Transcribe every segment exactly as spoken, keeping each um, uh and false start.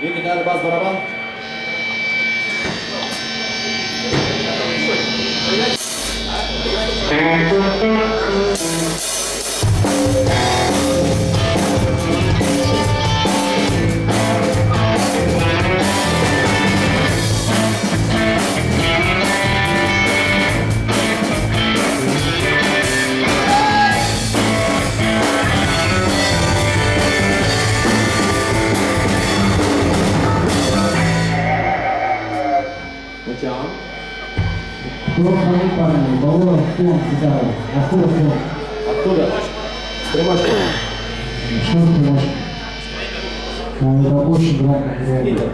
И гитара, бас, барабан. Прошлый парень, Балоров, фон, гитара. Откуда фон? Оттуда. Примашка. Что примашка? Ну, это очень громко.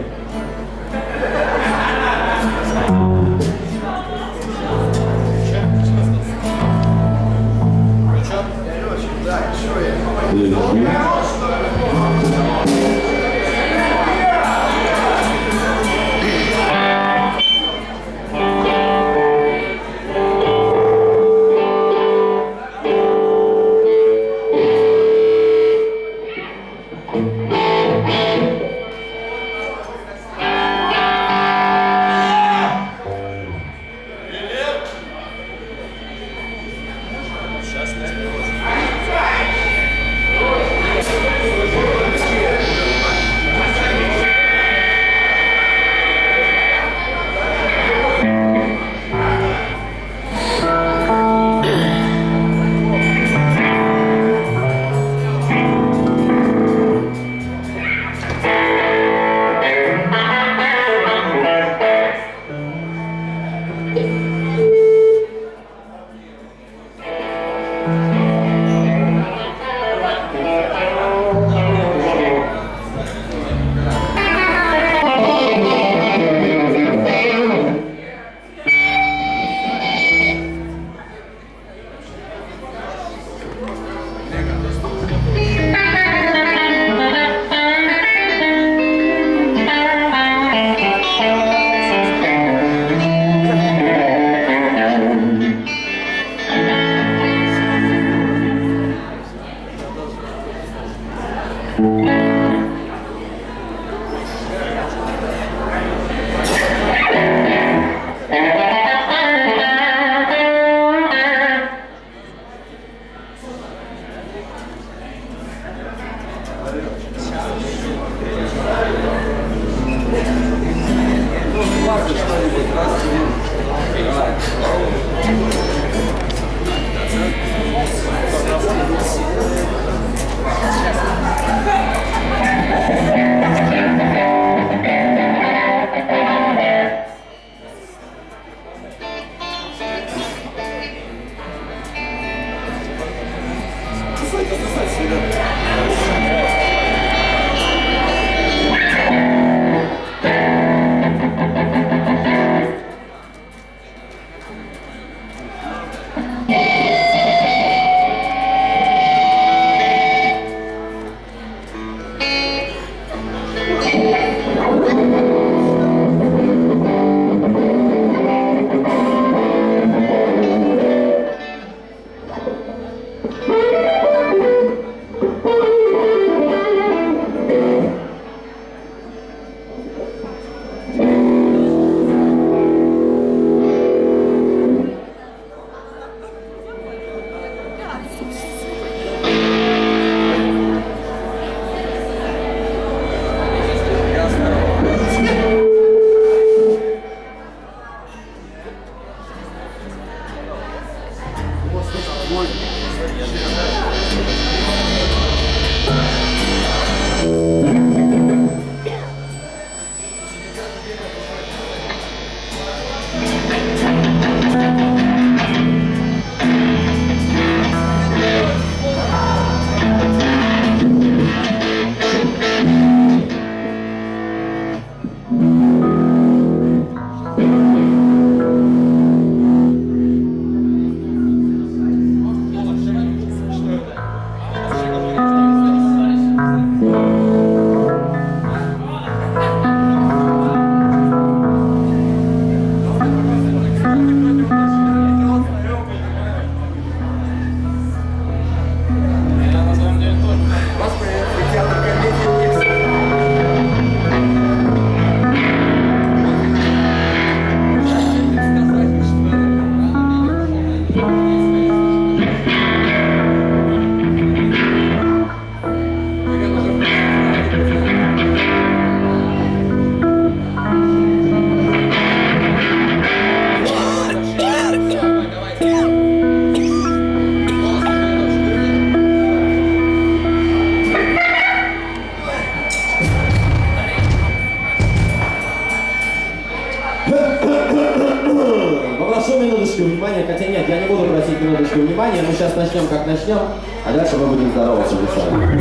минуточку внимания, хотя нет, я не буду просить минуточку внимания, мы сейчас начнем как начнем, а дальше мы будем здороваться уже сами.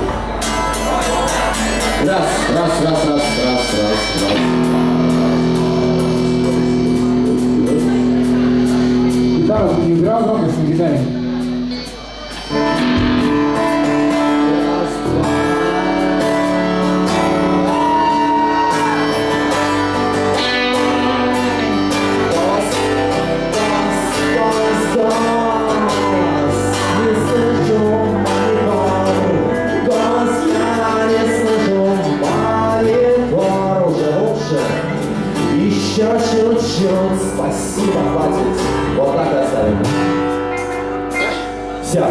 Раз, раз, раз, раз, раз, раз, раз. Гитара не играл, громкость на гитаре. Еще чуть-чуть, спасибо, хватит. Вот так оставим. Все.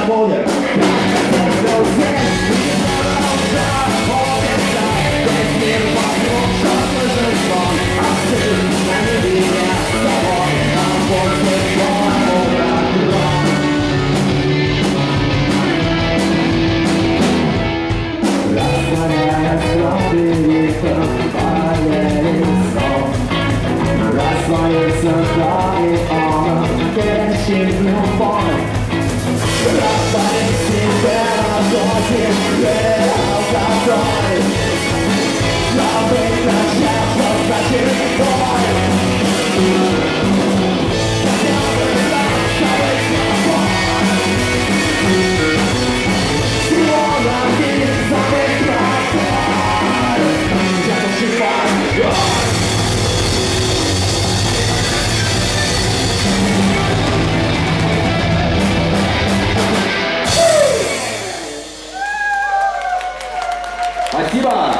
будет. Спасибо!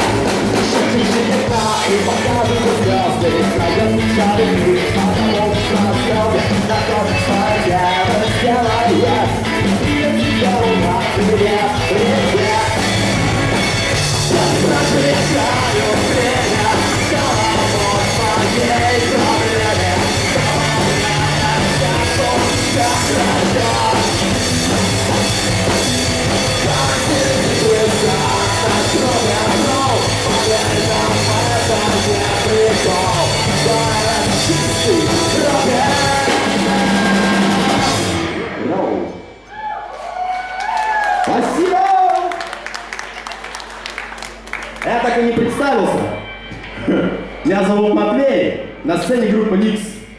Покажут звезды, края печали, а Меня зовут Матвей, на сцене группа Никс.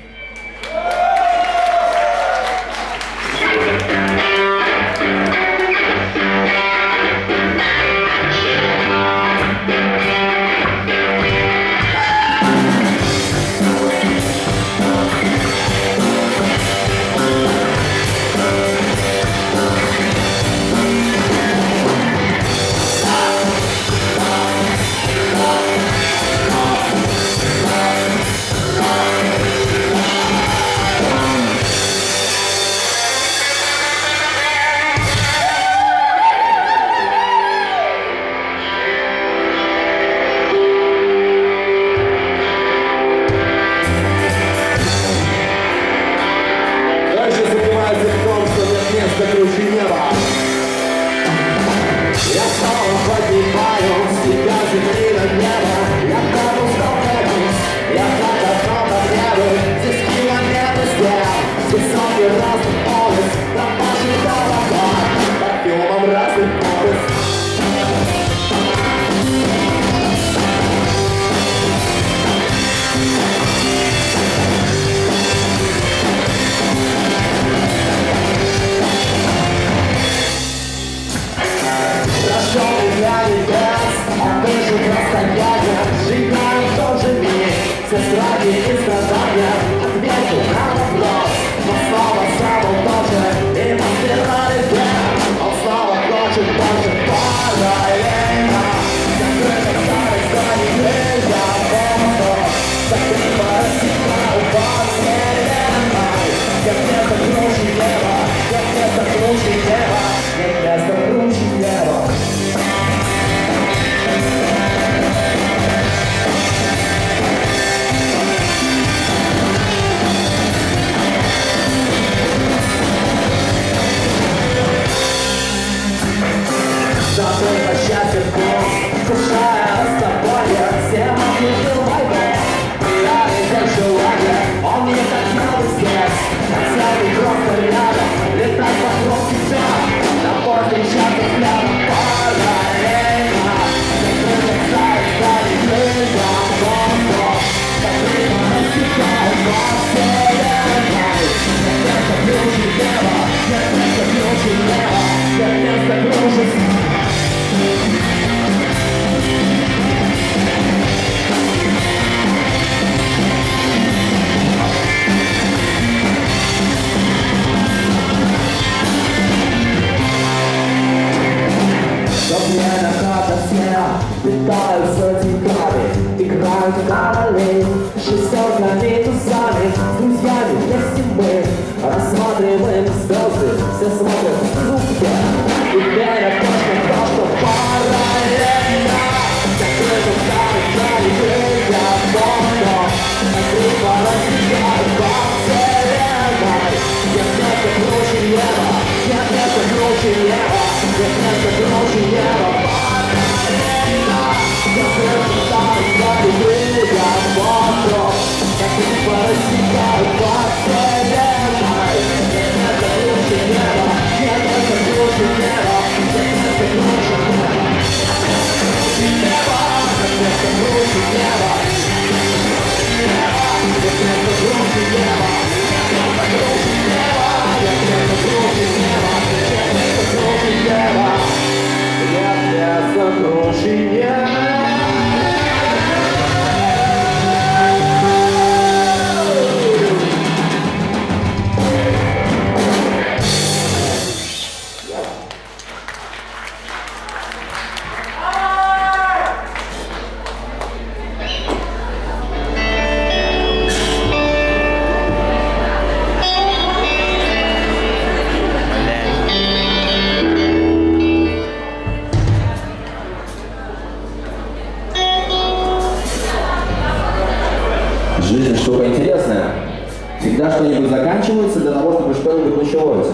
Жизнь штука интересная. Всегда что-нибудь заканчивается для того, чтобы что-нибудь началось.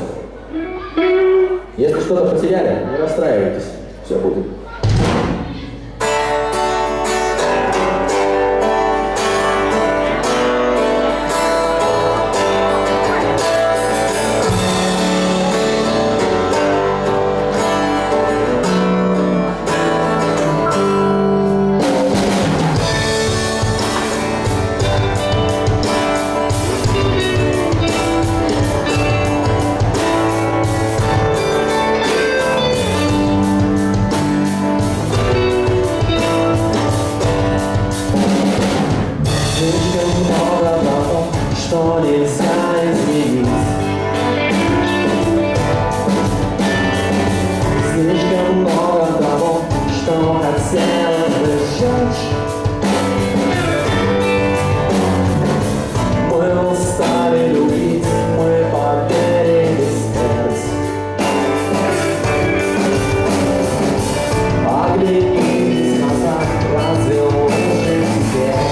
Если что-то потеряли, не расстраивайтесь. Все будет. что нельзя изменить. Слишком много того, что хотелось бы сжечь. Мы устали любить, мы поверили смерть. Оглянись назад, разве лучше теперь?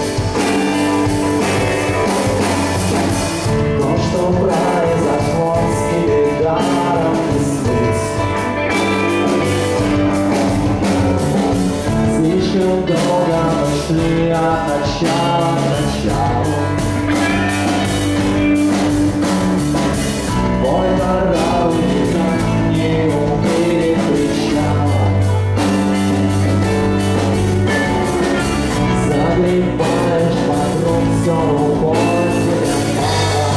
То, что произошло, с тебе даром не смыть. Слишком долго мы шли от начала к началу. Твой дорогой не умеет причала. Загребаешь вокруг все рукой, тебе мало.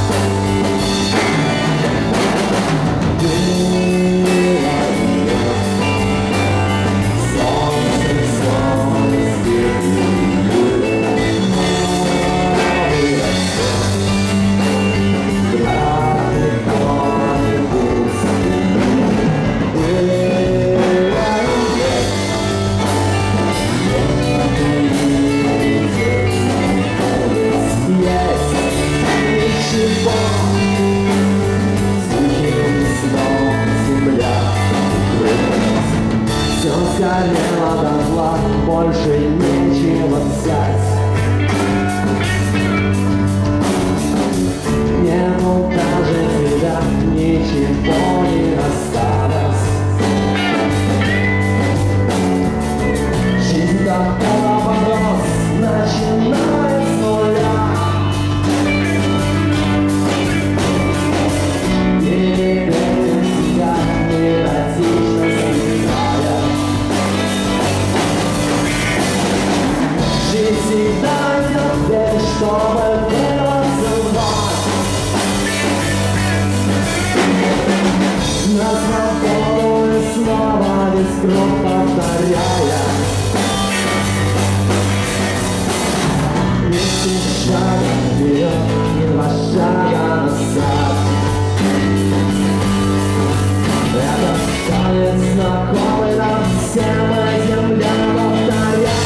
Солнце, солнце, сгорело дотла, больше нечего взять. Нету даже тебя, ничего не осталось. Жизнь такого вопрос, начиная с нуля. Перед этим себя невротично страдая. Жизнь всегда идет дверь, чтобы вырваться вновь на свободу и снова весь круг повторяя. Ни шага вперед, ни два шага назад. Это танец знакомый нам всем, и земля повторяя.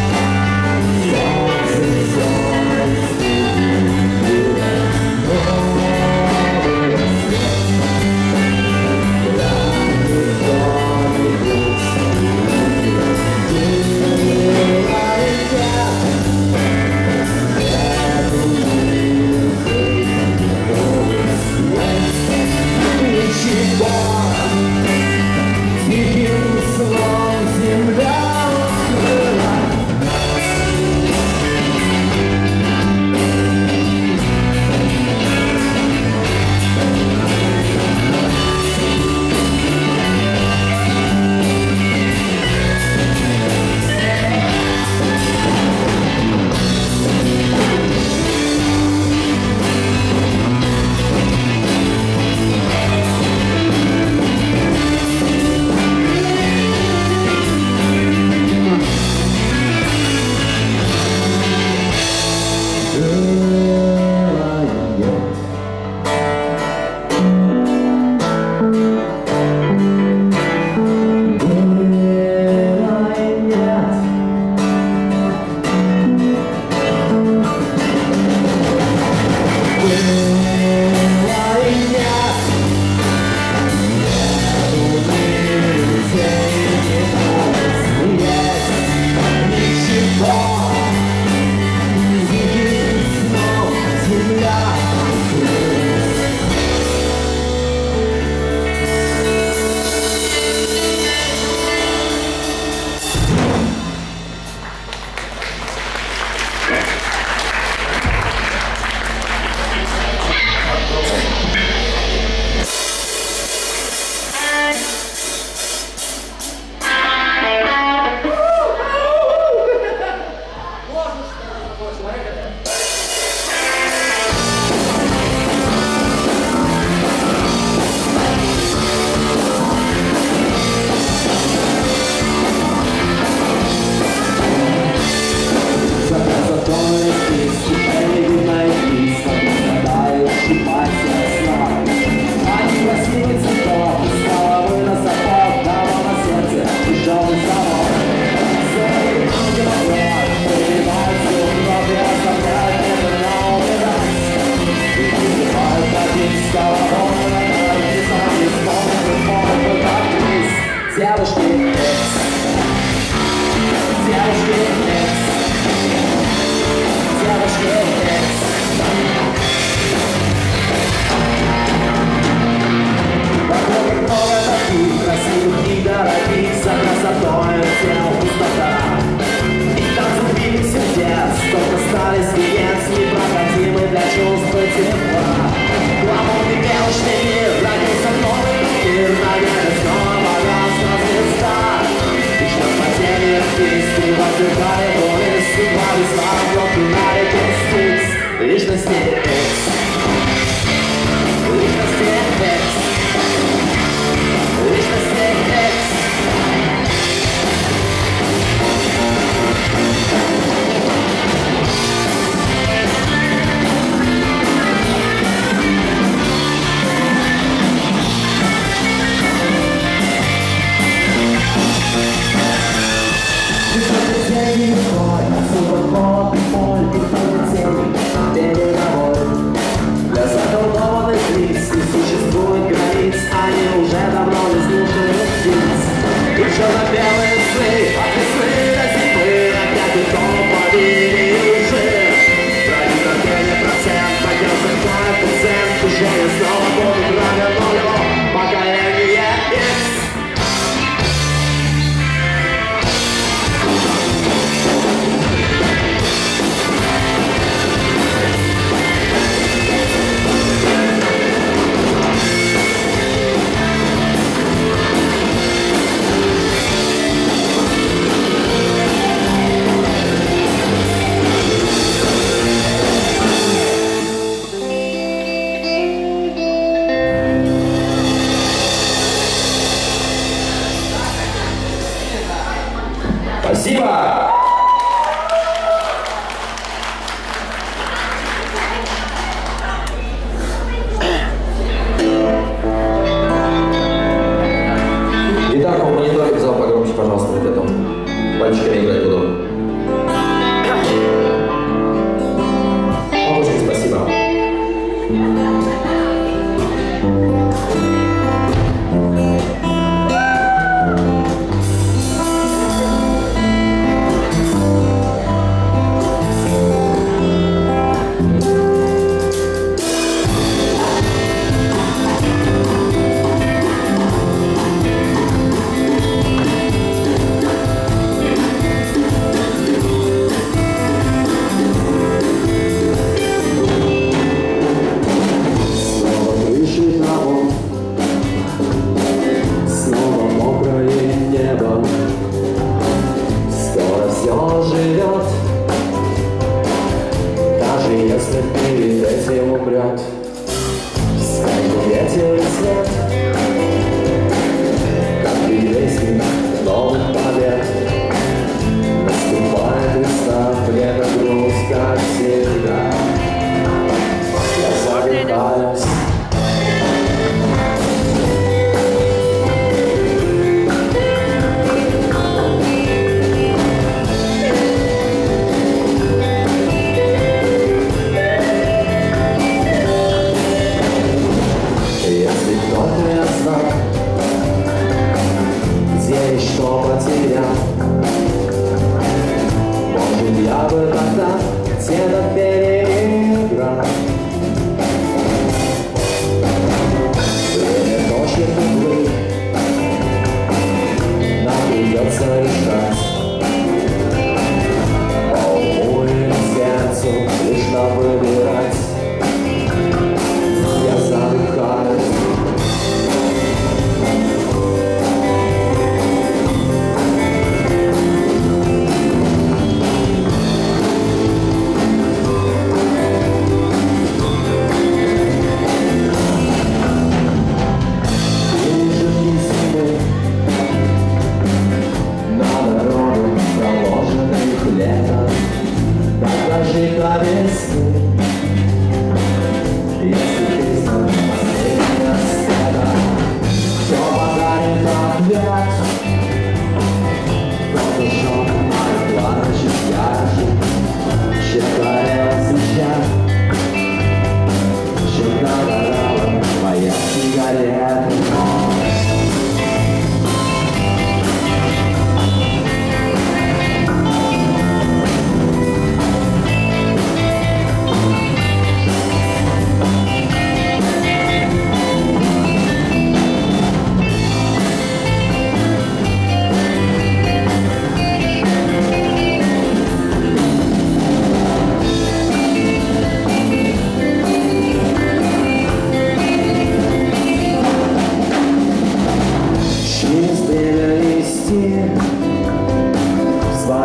Oh, Личности X. Личности X. Личности X. Для заколдованных лиц не существует границ, они уже давно не слушают птиц. И что на белые сны, от весны до зимы, опять и то поверили уже. Ради терпения процент, поднялся коэффициент, движение снова будут равен нулю. Поколение X. Спасибо! Гитарку в мониторе в зал погромче, пожалуйста, вот эту. Пальчиками играть буду. Бабушка, спасибо.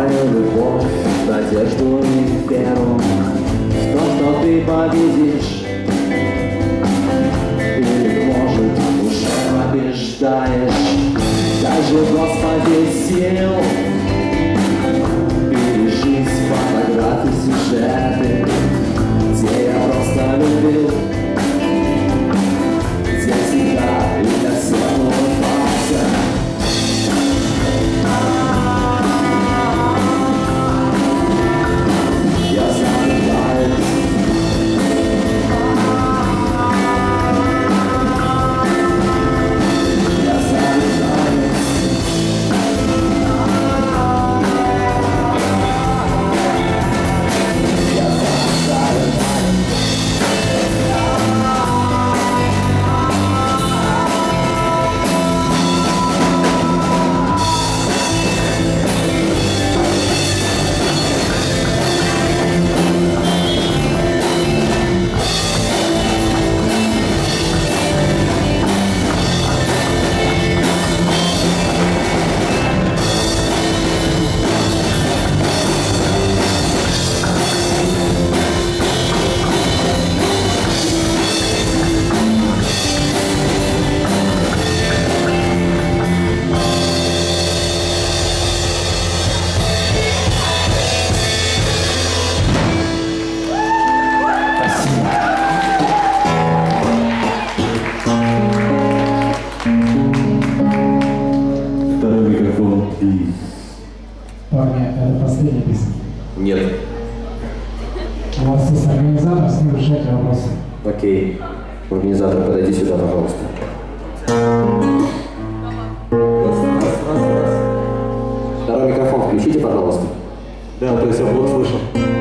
свою любовь, надежду и веру в то, что ты победишь. Или, может, уже побеждаешь. Дай же, Господи, сил пережить фотографии, сюжеты, где я просто любил, где всегда и для всех улыбался. Я забываю. Я забываю. Парни, это последняя песня. Нет. У вас есть организатор, с ним решайте вопросы. Окей. Организатор, подойди сюда, пожалуйста. Раз, раз, раз, раз. Второй микрофон включите, пожалуйста. Да, то есть я блок слышал.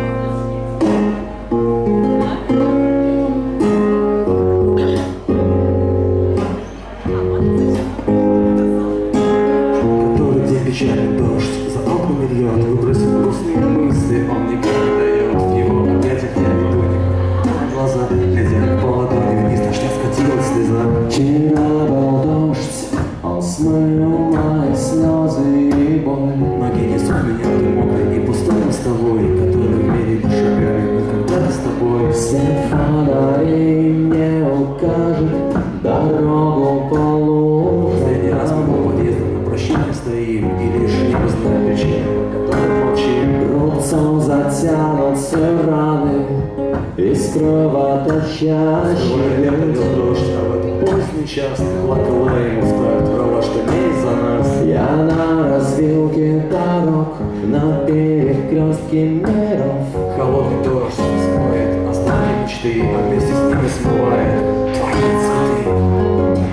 Который день печальный дождь, за окнами льет, выбросит грустные мысли, он никак не дает. В его объятиях я веду глаза, глядя по ладони вниз, дождя скатилась слеза. Вчера был дождь, он смыл мои слезы и боль. Ноги несут меня, ты мокрый и пустой мостовой, который меряет шагами, когда-то с тобой. Все фонари мне укажут дорогу по лужам. Последний раз мы у подъезда на прощание стоим, и лишь небо знает причину, по которой молчим. Рубцом затянутся раны из кровоточащих. Лето лил дождь, а в этот поздний час ты плакала ему в такт, врала, что не из-за нас. Я на развилке дорог, на перекрестке миров. Холодный дождь смоет остатки мечты, а вместе с ними смывает твои цветы.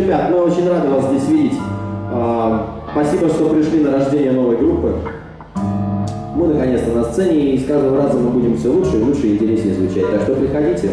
ребят, мы очень рады вас здесь видеть. Спасибо, что пришли на рождение новой группы. Мы наконец-то на сцене, и с каждым разом мы будем все лучше и лучше и интереснее звучать. Так что приходите.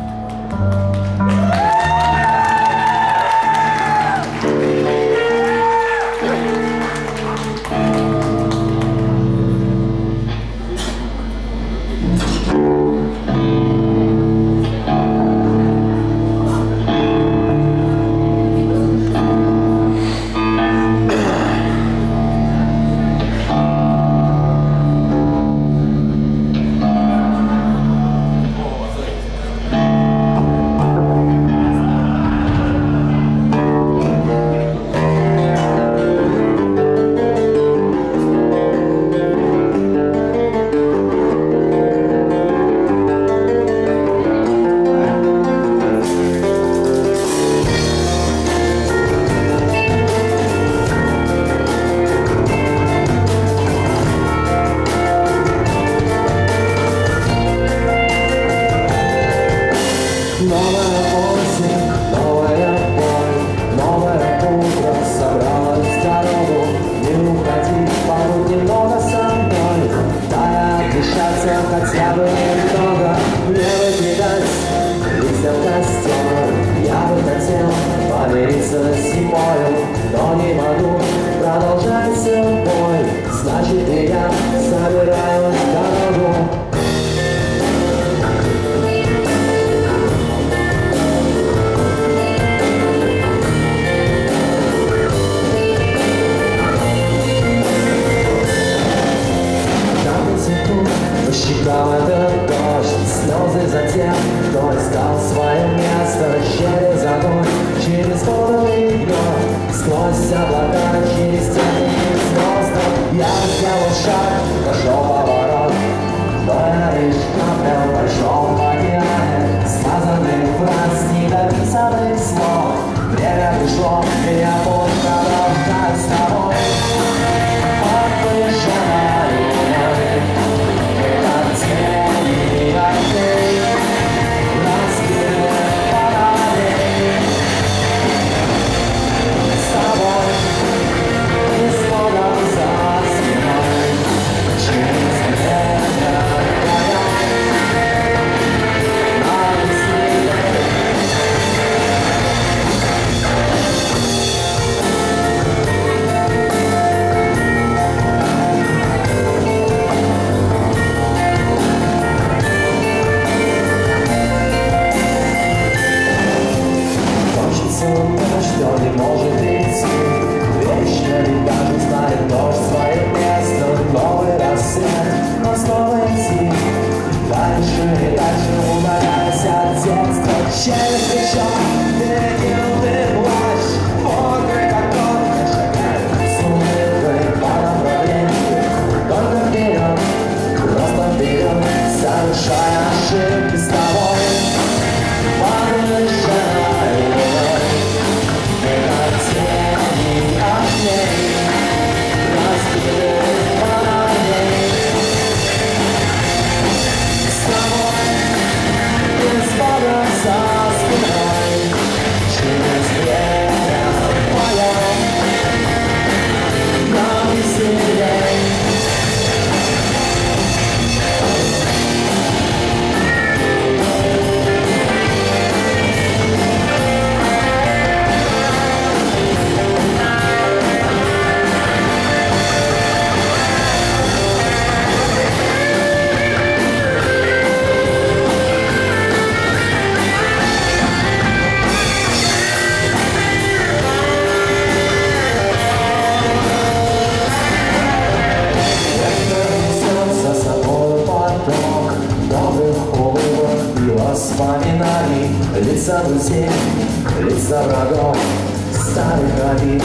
Лица друзей, лица врагов, старых обид,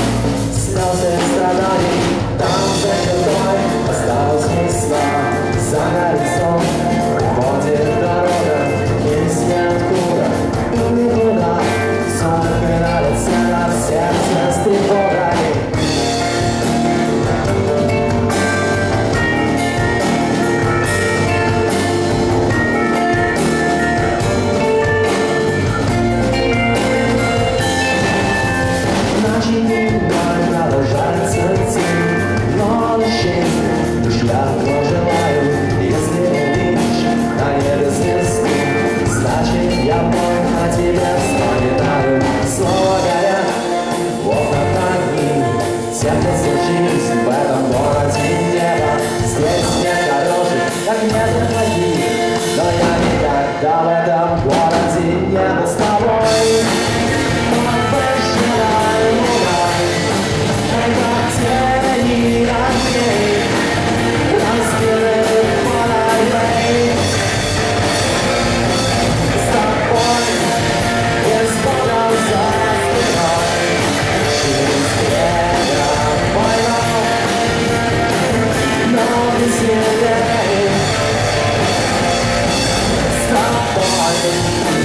слезы страданий. Там за чертой осталась весна, за горизонт уходит дорога, из ниоткуда и никуда. Солнце на лице, на сердце с тревогой. бывает.